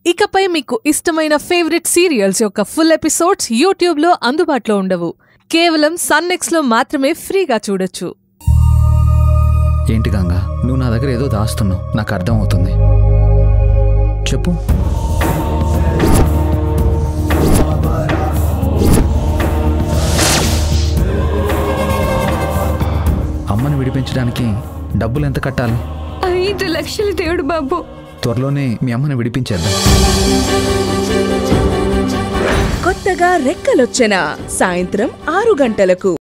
ఇకపై మీకు ఇష్టమైన ఫేవరెట్ సీరియల్స్ యొక్క ఫుల్ ఎపిసోడ్స్ యూట్యూబ్ లో అందుబాటులో ఉండవు. కేవలం Sun NXT లో మాత్రమే ఫ్రీగా చూడొచ్చు. ఏంటి గంగా, నువ్వు నా దగ్గర ఏదో దాస్తున్నావు, నాకు అర్థం అవుతుంది. చెప్పు. అమ్మని విడిపించడానికి డబ్బులు ఎంత కట్టాలి? 5 లక్షలు దేవుడు బాబు. త్వరలోనే మీ అమ్మని విడిపించేద్దాం. కొత్తగా రెక్కలొచ్చెన సాయంత్రం 6 గంటలకు.